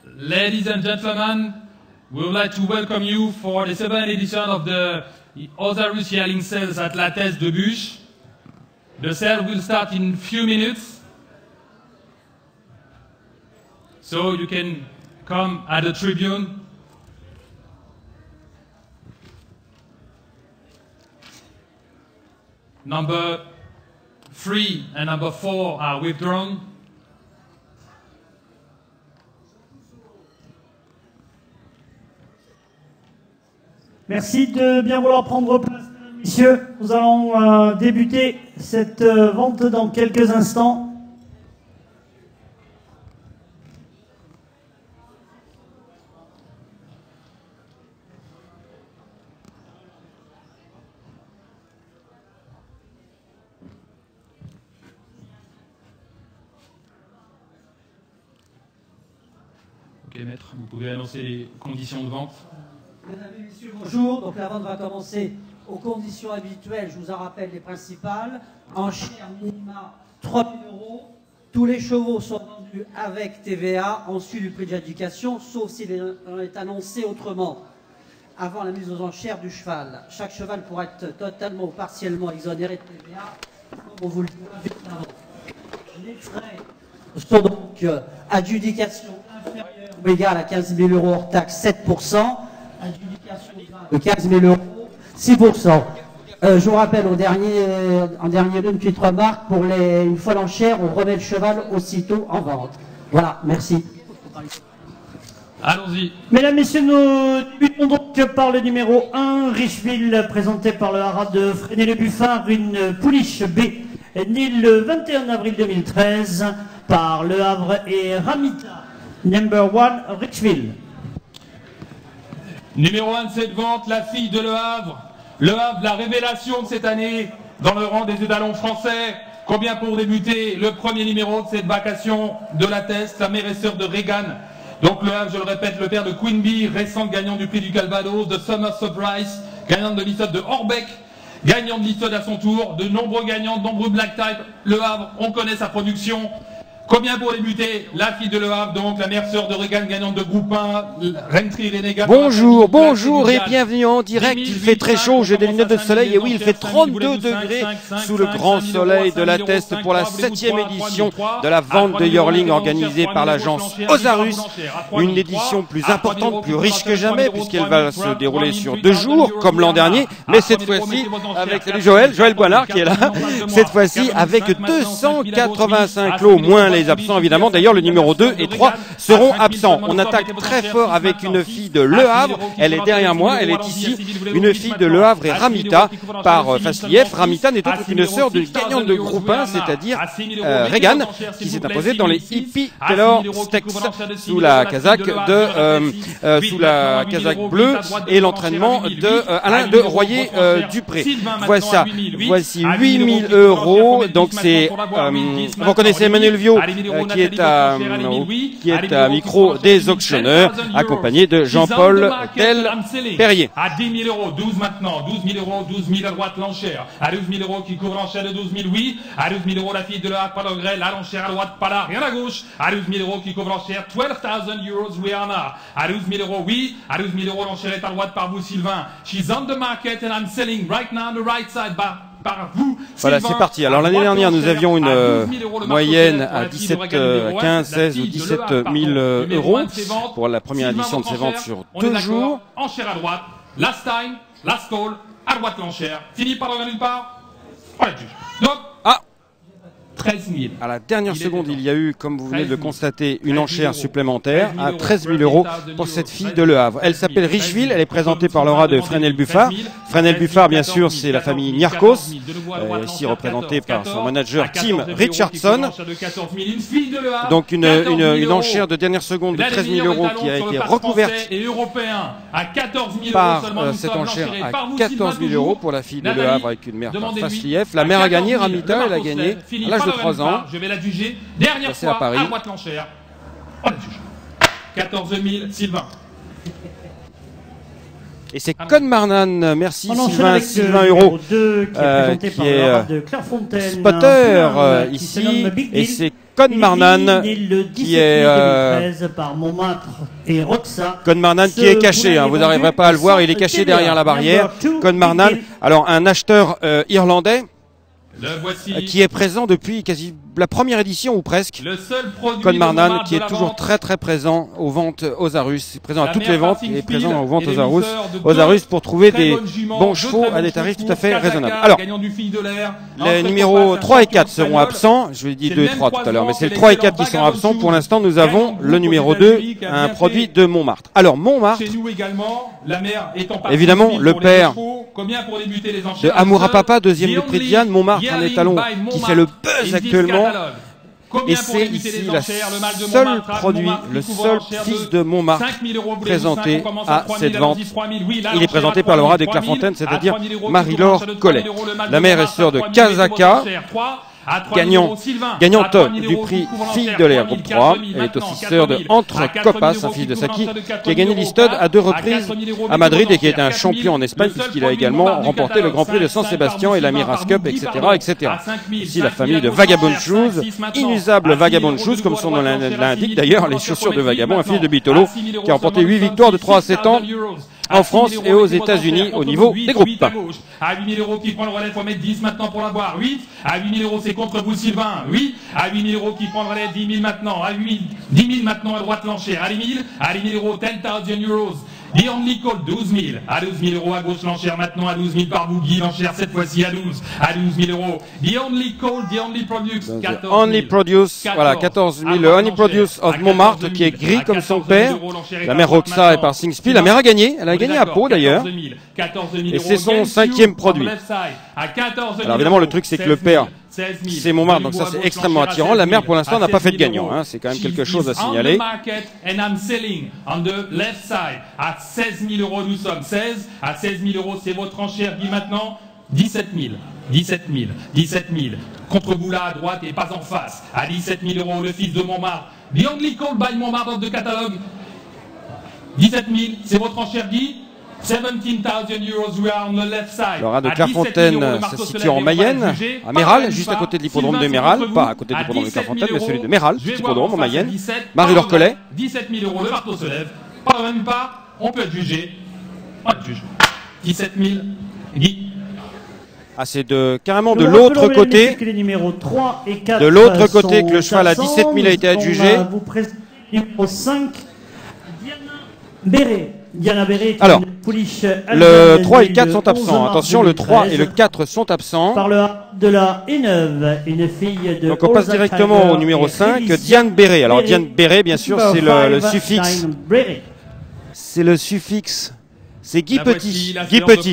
Ladies and gentlemen, we would like to welcome you for the 7th edition of the Ozarus Yearling Sales at La Teste de Buch. The sale will start in a few minutes, so you can come at the tribune. Number 3 and number 4 are withdrawn. Merci de bien vouloir prendre place, mesdames et messieurs. Nous allons débuter cette vente dans quelques instants. Ok, maître, vous pouvez annoncer les conditions de vente. Mesdames et messieurs, bonjour. Donc la vente va commencer aux conditions habituelles. Je vous en rappelle les principales. Enchère minima 3 000 €. Tous les chevaux sont vendus avec TVA, en sus du prix d'éducation, sauf s'il est annoncé autrement, avant la mise aux enchères du cheval. Chaque cheval pourra être totalement ou partiellement exonéré de TVA, comme on vous le dit évidemment. Les frais sont donc adjudication inférieure ou égale à 15 000 € hors taxe 7%. Adjudication de 15 000 €, 6%. Je vous rappelle en dernier lieu une petite remarque, pour une fois l'enchère, on remet le cheval aussitôt en vente. Voilà, merci. Allons-y. Mesdames, Messieurs, nous débutons donc par le numéro 1, Richville, présenté par le haras de Fresnay-le-Buffard, une pouliche B, née le 21 avril 2013 par Le Havre et Ramita. Number 1, Richville. Numéro 1 de cette vente, la fille de Le Havre. Le Havre, la révélation de cette année dans le rang des étalons français. Combien pour débuter le premier numéro de cette vacation de La Teste, la mère et sœur de Regan. Donc Le Havre, je le répète, le père de Queen Bee, récent gagnant du prix du Calvados, de Summer Surprise, gagnant de l'Issod de Orbeck, gagnant de l'Issod à son tour, de nombreux gagnants, de nombreux Black Type. Le Havre, on connaît sa production. Combien pour débuter? La fille de Le Havre, donc la mère sœur de Regan, gagnante de groupe 1, Rentry Renégat. Bonjour et bienvenue en direct. Il fait très chaud, j'ai des lunettes de soleil et oui, il fait 32 degrés sous le grand soleil de La Teste pour la 7e édition de la vente de yearling organisée par l'agence Ozarus. Une édition plus importante, plus riche que jamais puisqu'elle va se dérouler sur 2 jours comme l'an dernier, mais cette fois-ci avec Joël Boinard qui est là, cette fois-ci avec 285 lots, moins les absents évidemment. D'ailleurs le numéro 2 et 3 seront absents. On attaque très fort avec une fille de Le Havre, elle est derrière moi, elle est ici, une fille de Le Havre et Ramita par Faslieff. Ramita n'est autre qu'une sœur de gagnante de groupe 1, c'est-à-dire Regan, qui s'est imposée dans les Hippie Taylor Stakes sous la casaque bleue et l'entraînement de Alain de Royer Dupré. Voici 8 000 €. Donc c'est vous connaissez Emmanuel Viau qui est à micro des auctionneurs, accompagné de Jean-Paul Del-Perrier. À 10 000 €, 12 maintenant, 12 000 €, 12 000 à droite l'enchère, à 12 000 € qui couvre l'enchère de 12 000, oui, à 12 000 € la fille de Le Havre, pas de regret, là l'enchère à droite, pas là, rien à gauche, à 12 000 € qui couvre l'enchère, 12 000 € Rihanna, à 12 000 €, oui, à 12 000 € l'enchère est à droite par vous Sylvain, she's on the market and I'm selling right now on the right side par vous. Voilà, c'est parti. Alors l'année dernière, nous avions une moyenne à 15, 16 ou 17 000 € pour la première édition de ces ventes sur 2 jours. Enchère à droite, last time, last call, à droite l'enchère. Fini par le nulle part. Voilà, donc, 13 000. À la dernière seconde, il y a eu, comme vous venez de le constater, une enchère supplémentaire à 13 000 € pour cette fille de Le Havre. Elle s'appelle Richville, elle est présentée par l'aura de Fresnay-le-Buffard. Fresnay-le-Buffard, bien sûr, c'est la famille Niarchos, ici représentée par son manager Tim Richardson. Donc une enchère de dernière seconde de 13 000 € qui a été recouverte par cette enchère à 14 000 € pour la fille de Le Havre avec une mère par Faslieff. La mère a gagné, Ramita, elle a gagné à l'âge de 3 ans. Je vais la juger. Dernière fois à Paris. À droite l'enchère. On la juge. 14 000, Sylvain. Et c'est Conmarnan, merci Sylvain Euro, qui est spotter ici, et c'est Conmarnan qui est par Montmartre et Roxa. Conmarnan qui est caché, hein, vous n'arriverez pas à le voir, il est caché derrière la barrière. Conmarnan, alors un acheteur irlandais qui est présent depuis quasi la première édition ou presque. Conmarnan qui est toujours très présent aux ventes aux Arus, présent à toutes les ventes, il est présent aux ventes aux Arus pour trouver des bons chevaux à des tarifs tout à fait raisonnables. Alors, les numéros 3 et 4 seront absents, je vous ai dit 2 et 3 tout à l'heure, mais c'est le 3 et 4 qui sont absents. Pour l'instant, nous avons le numéro 2, un produit de Montmartre. Alors, Montmartre, évidemment, le père de Amoura Papa, deuxième du prix de Diane, Montmartre, un étalon qui fait le buzz actuellement. Et c'est ici le seul produit, le seul fils de Montmartre présenté à cette vente. Il est présenté par Laura de Clairefontaine, c'est-à-dire Marie-Laure Collet. La mère et sœur de Kazaka, gagnante du prix Fille de l'air groupe 3. Elle est aussi sœur de Entre Copas, un fils de Saki, qui a gagné l'Istod à 2 reprises à Madrid et qui est un champion en Espagne puisqu'il a également remporté le Grand Prix de San Sébastien et la Miras Cup, etc. Ici, la famille de Vagabond Shoes, inusable Vagabond Shoes, comme son nom l'indique d'ailleurs, les chaussures de Vagabond, un fils de Bitolo, qui a remporté 8 victoires de 3 à 7 ans en France et aux États-Unis au niveau des groupes. À 8 000 € qui prend le relais, il faut mettre 10 maintenant pour l'avoir. 8. À 8 000 € c'est contre vous Sylvain. 8. À 8 000 € qui prend le relais, 10 000 maintenant. À 10 000 maintenant à droite l'enchère. À 10 000 €, 10,000 €. The Only Call, 12 000. À 12 000 € à gauche l'enchère maintenant. À 12 000 par Boogie l'enchère cette fois-ci à 12. À 12 000 €. The Only Call, The Only Produce, 14 000. Only Produce, voilà, 14 000. Le Only Produce of Montmartre qui est gris comme son père. La mère Roxa est par Singspiel. La mère a gagné. Elle a gagné à Pau d'ailleurs. Et c'est son 5e produit. Alors évidemment, le truc c'est que le père, c'est Montmartre, donc ça c'est extrêmement attirant. La mère pour l'instant n'a pas fait de gagnant, hein. C'est quand même quelque chose à signaler. À 16 000 €, nous sommes 16. À 16 000 € c'est votre enchère dit maintenant 17 000. 17 000. 17 000. Contre vous là à droite et pas en face. À 17 000 €, le fils de Montmartre. The Only Call by Montmartre de catalogue. 17 000, c'est votre enchère dit 17,000 €, we are on the left side. Laura de Clairefontaine se situe en Mayenne, à Méral, juste à côté de l'hippodrome de Méral, pas à côté de l'hippodrome de Clairefontaine, mais celui de Méral, hippodrome en Mayenne. Marie-Laure Collet. 17 000 €, le marteau se lève. Pas même pas, on peut être jugé. On peut être jugé. 17 000, Guy. Ah, c'est carrément de l'autre côté. De l'autre côté que le cheval à 17 000 a été adjugé. Vous présentez le numéro 5, Diana Béret. Alors, le 3 et 4 sont absents. Attention, le 3 et le 4 sont absents. Par le de la Heneuve, une fille de. Donc on passe directement au numéro 5, Diane Béret. Alors Diane Béret, bien sûr, c'est le suffixe. C'est le suffixe. C'est Guy Petit. Guy Petit.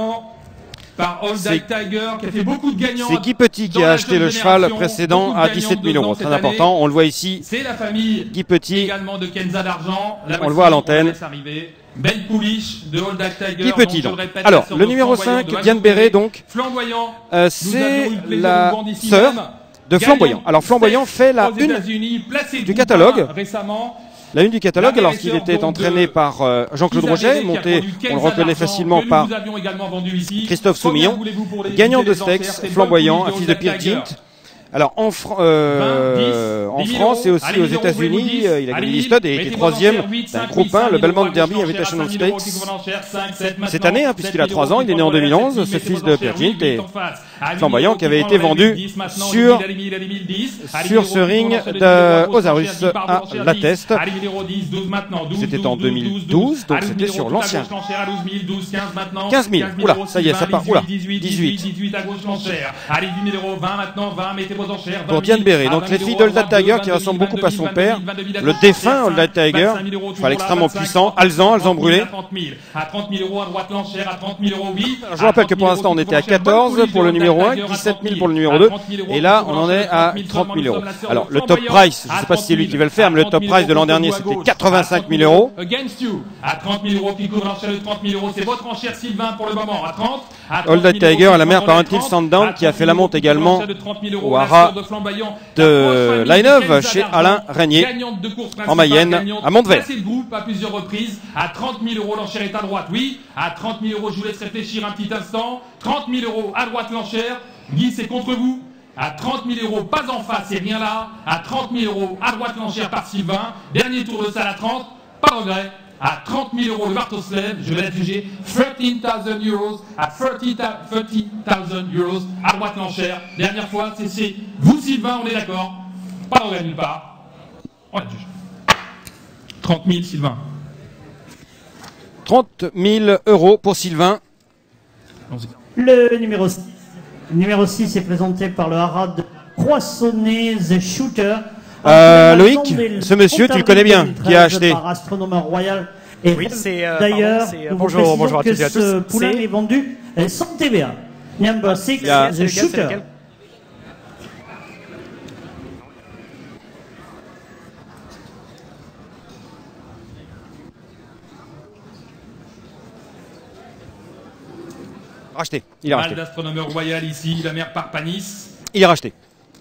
C'est Guy Petit qui a acheté le cheval précédent à 17 000 €. Très important. On le voit ici. C'est la famille Guy Petit. Également de Kenza d'argent. On le voit à l'antenne. Belle pouliche de Old Tiger. Guy Petit donc. Alors le numéro 5, Diane Béret donc. Flamboyant. C'est la sœur de Flamboyant. Alors Flamboyant fait la une du catalogue. La une du catalogue, alors qu'il était entraîné par Jean-Claude Roget, monté, on le reconnaît facilement, par Christophe Soumillon, gagnant de Stex, Flamboyant, un fils de Pierre Gint. Alors en France et aussi aux États-Unis, il a gagné l'Istod et était 3e d'un groupe 1, le Belmont Derby Invitational Stakes. Cette année, hein, puisqu'il a 3 ans, il est né en 2011, ce fils de Pierre Gint et Flamboyant qui avait été vendu sur ce ring aux Arus à La Teste. C'était en 2012, donc c'était sur l'ancien. 15 000, oula, ça y est, ça part, oula, 18. Pour Diane Béret, donc les filles d'Old Tiger qui ressemblent beaucoup à son père, le défunt Old Tiger, cheval extrêmement puissant, Alzan brûlé. À 30 000 € à droite l'enchère, à 30 000 €, oui. Je vous rappelle que pour l'instant on était à 14 pour le numéro 1, 17 000 pour le numéro 2, et là on en est à 30 000 €. Alors le top price, je ne sais pas si c'est lui qui va le faire, mais le top price de l'an dernier c'était 85 000 €. À 30 000 € qui couvre l'enchère de 30 000 €, c'est votre enchère Sylvain pour le moment, à 30. Old Tiger à la mère par un Till Sandown qui a fait la monte également au haras de Line-Up chez Alain Régnier en Mayenne à Montvert. C'est le groupe à plusieurs reprises. À 30 000 €, l'enchère est à droite. Oui, à 30 000 €, je vous laisse réfléchir un petit instant. 30 000 € à droite l'enchère. Guy, c'est contre vous. à 30 000 euros, pas en face et rien là, à 30 000 euros, à droite l'enchère par Sylvain, dernier tour de salle à 30, pas de regret, à 30 000 euros le marteau se lève, je vais la juger, 13 000 euros, à 30 000 euros, à droite l'enchère, dernière fois, c'est vous Sylvain, on est d'accord, pas de regret nulle part, on la juge. 30 000 Sylvain. 30 000 euros pour Sylvain. Le numéro 6 est présenté par le Harad de Croissonnet The Shooter. Loïc, ce monsieur, tu le connais bien, qui a acheté. Par Astronome Royal. Et oui, c'est d'ailleurs, bonjour à tous et à tous. Ce poulain est vendu sans TVA. Number 6, The Shooter. Racheté. Il est racheté. Mal d'Astronome Royal ici, la mère par Panis. Il est racheté.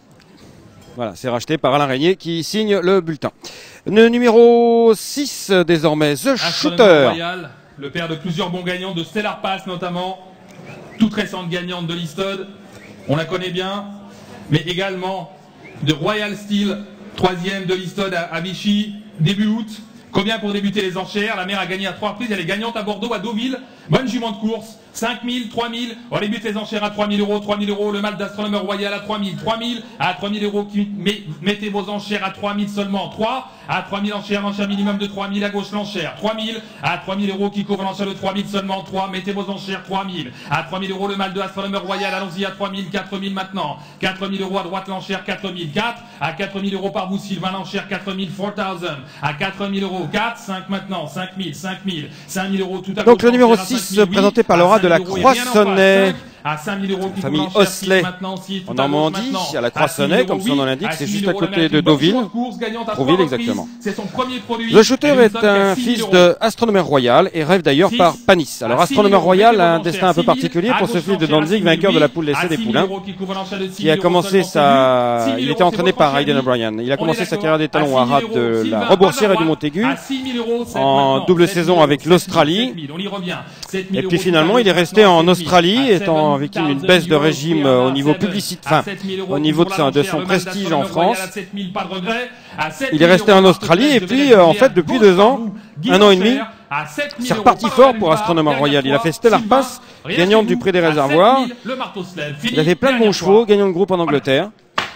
Voilà, c'est racheté par Alain Régnier qui signe le bulletin. Le numéro 6 désormais, The Shooter. Royal, le père de plusieurs bons gagnants, de Stellar Pass notamment, toute récente gagnante de l'Istod, on la connaît bien, mais également de Royal Steel, 3e de l'Istod à Vichy, début août. Combien pour débuter les enchères? La mère a gagné à 3 reprises, elle est gagnante à Bordeaux, à Deauville. Bonne jument de course, 5 000, 3 000. On débute les enchères à 3 000 euros, 3 000 euros. Le mâle d'Astronome Royal à 3 000, 3 000. À 3 000 euros, mettez vos enchères à 3 000 seulement. 3 à 3 000 enchères, l'enchère minimum de 3 000 à gauche l'enchère. 3 000 à 3 000 euros qui couvre l'enchère de 3 000 seulement. 3, mettez vos enchères, 3 000. À 3 000 euros, le mâle de Astronome Royal, allons-y à 3 000, 4 000 maintenant. 4 000 euros à droite l'enchère, 4 000. 4 à 4 000 euros par vous, Sylvain, l'enchère, 4 000, 4 000. À 4 000 euros, 4, 5 maintenant, 5 000, 5 000, 5 000 euros tout à l'heure. Donc le numéro 6 présenté par Laura de la Croissonnet. À 5 000 euros, famille Osselet en Normandie, à la Croissonnet, comme son nom l'indique, c'est juste à côté de Deauville. Trouville exactement. The Shooter est un fils de Astronome Royal et rêve d'ailleurs par Panis. Alors Astronome Royal a un destin un peu particulier pour ce fils de Danzig, vainqueur de la poule d'essai des poulains, qui a commencé il était entraîné par Aidan O'Brien. Il a commencé sa carrière des talons à rap de la Reboursière et du Montaigu, en double saison avec l'Australie. Et puis finalement, il est resté en Australie, étant victime d'une baisse de régime au niveau publicitaire, enfin, au niveau de son prestige en France. Il est resté en Australie et puis, en fait, depuis 2 ans, 1 an et demi, c'est reparti fort pour Astronome Royal. Il a fait Stellar Pass, gagnante du prix des réservoirs. Il avait plein de bons chevaux, gagnant de groupe en Angleterre.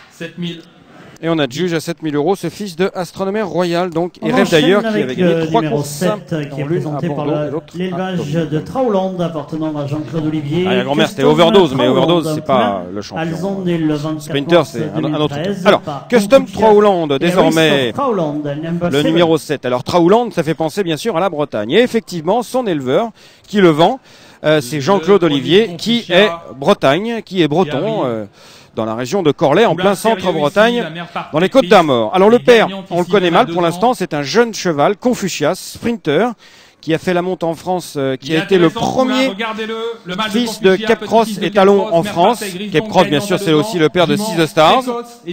Et on adjuge à 7 000 euros ce fils de Astronome Royal, donc, et rêve d'ailleurs qui avait gagné 3 courses qui est présenté par l'élevage de Trauland appartenant à Jean-Claude Olivier. Ah, la grand-mère c'était Overdose, mais Overdose c'est pas le champion. Sprinter c'est un autre. Alors, Custom Trauland désormais, le numéro 7. Alors Trauland, ça fait penser bien sûr à la Bretagne. Et effectivement, son éleveur qui le vend, c'est Jean-Claude Olivier qui est Bretagne, qui est breton. Dans la région de Corlay, en plein centre-Bretagne, dans les Côtes d'Armor. Alors le père, on le connaît mal pour l'instant, c'est un jeune cheval, Confucius, sprinter, qui a fait la monte en France, qui a été le premier fils de Cape Cross et Talon en France. Cape Cross, bien sûr, c'est aussi le père de Six Stars.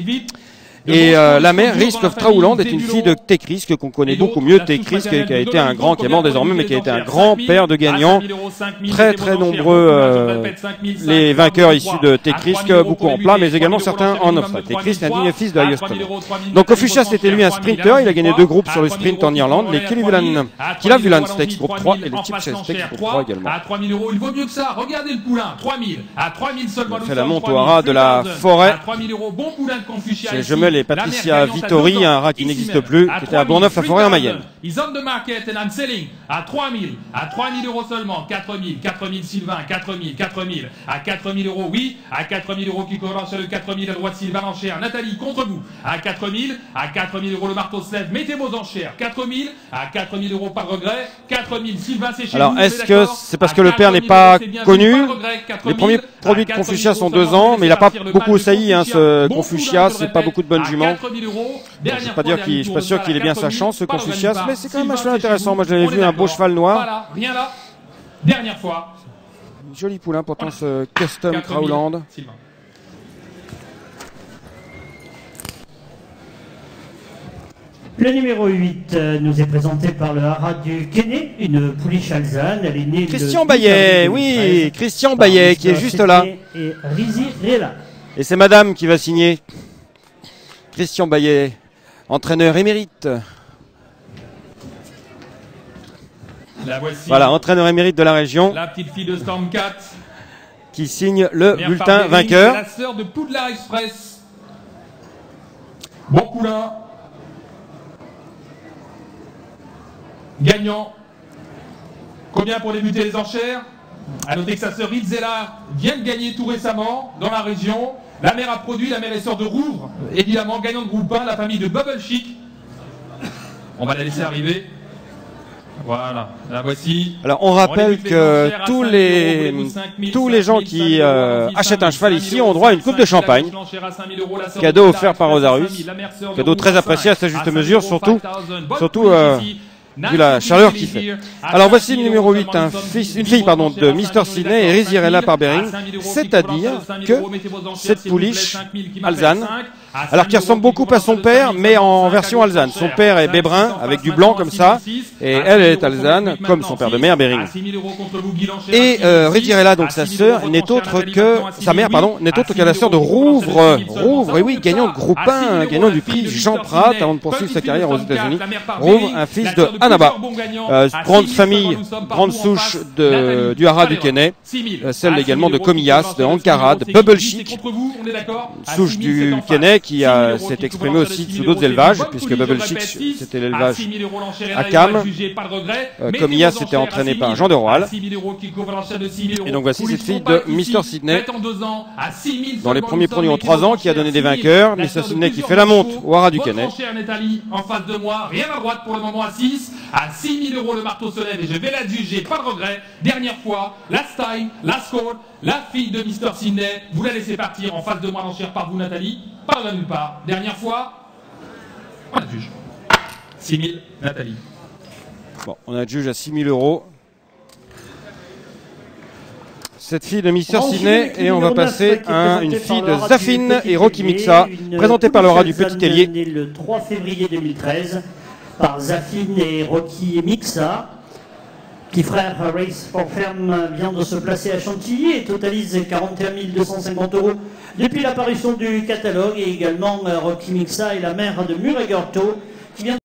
Et la mère, Risk of Trauland, est une fille de Tekris, qu'on connaît beaucoup mieux. Tekris, qui a été un grand, qui est mort désormais, mais qui a été un grand-père de gagnants. Très très nombreux les vainqueurs issus de Tekris, beaucoup en plat, mais également certains en obstacle. Tekris est un digne fils de Highest. Donc Confucius c'était lui un sprinter, il a gagné 2 groupes sur le sprint en Irlande, les Killivulan Stakes Group 3 et les Tipchase Stakes Group 3 également. À 3 000 euros, il vaut mieux que ça. Regardez le poulain, 3 000. À 3 000 seulement. C'est la monte au haras de la forêt. À 3 000 euros, bon poulain de Confucius. C'est Jemel et Patricia Vittori, un rat qui n'existe plus, qui était à Bourneuf-la-Forêt en Mayenne. Is on the market and I'm selling à 3 000, à 3 000 euros seulement, 4 000, 4 000 Sylvain, 4 000, 4 000, à 4 000 euros, oui, à 4 000 euros qui commence sur le 4 000 à droite Sylvain l'enchère, Nathalie contre vous, à 4 000, à 4 000 euros le marteau se lève, mettez vos enchères, 4 000, à 4 000 euros par regret, 4 000 Sylvain c'est chez alors, vous. Alors est-ce que c'est parce que le père n'est pas connu? Les premiers produits de Confucius ont 2 ans, mais il n'a pas beaucoup sailli, hein, ce Confucius, c'est pas beaucoup de bonnes juments. Je ne pas dire qu'il, je suis pas sûr qu'il ait bien sa chance, ce Confucius, mais c'est quand même un cheval intéressant. Moi, je l'avais vu, un beau cheval noir. Voilà, rien là. Dernière fois. Joli poulain, pourtant, ce Custom Trauland. Le numéro 8 nous est présenté par le Harad du Kenney, une pouliche alezane. Elle est née Christian Baillet, oui, Christian Baillet, qui est juste là. Et Rizi Rela. Et c'est madame qui va signer. Christian Baillet, entraîneur émérite. Voilà, entraîneur émérite de la région. La petite fille de Storm 4. Qui signe le bulletin vainqueur. La sœur de Poudlard Express. Bon poulain. Gagnant. Combien pour débuter les enchères? A noter que sa sœur Itzela vient de gagner tout récemment dans la région. La mère a produit, la mère est sœur de Rouvre. Évidemment, gagnant de groupe 1, la famille de Bubble Chic. On va la laisser arriver. Voilà, la voici. Alors on rappelle que tous les gens qui achètent un cheval ici ont droit à une coupe de champagne. Cadeau offert par Rosarus. Cadeau très apprécié à sa juste mesure, surtout vu la chaleur qu'il fait. Alors voici le numéro 8, une fille de Mr. Sydney et Rizirella par Bering. C'est-à-dire que cette pouliche alezane, alors qui ressemble beaucoup à son père, mais en version alezane. Son père est bébrun, avec du blanc comme ça, et elle est alezane, comme son père de mère, Bering. Et Rizirella, donc sa sœur, n'est autre que, sa mère, pardon, n'est autre que la sœur de Rouvre. Rouvre, et oui, gagnant de groupe 1, gagnant du prix Jean Pratt avant de poursuivre sa carrière aux États-Unis. Rouvre, un fils de Annaba. Grande famille, grande souche du haras du Kenney, celle également de Comillas, de Ankara, de Bubble Chic, souche du Kenney qui s'est exprimée aussi sous d'autres élevages, puisque Bubble Chic c'était l'élevage à Cam, Comillas était entraîné par Jean de Roal, et donc voici cette fille de Mr. Sydney, dans les premiers produits en 3 ans, qui a donné des vainqueurs, Mr. Sydney qui fait la monte au haras du Kenney. En face de moi, rien à droite pour le moment à 6. À 6 000 € le marteau se lève et je vais la juger, pas de regret. Dernière fois, last time, last call, la fille de Mr. Sydney, vous la laissez partir en face de moi l'enchère par vous Nathalie, pas de nulle part. Dernière fois, on la juge. 6 000, Nathalie. Bon, on a le juge à 6 000 €. Cette fille de Mr. Sydney, et on va passer à une fille de Zafine et Rocky Mixa, présentée par le rat du Petit Ailier. Le 3 février 2013. Par Zafine et Rocky Mixa. Petit frère Race for Ferme vient de se placer à Chantilly et totalise 41 250 € depuis l'apparition du catalogue. Et également Rocky Mixa est la mère de Murray Gorto qui vient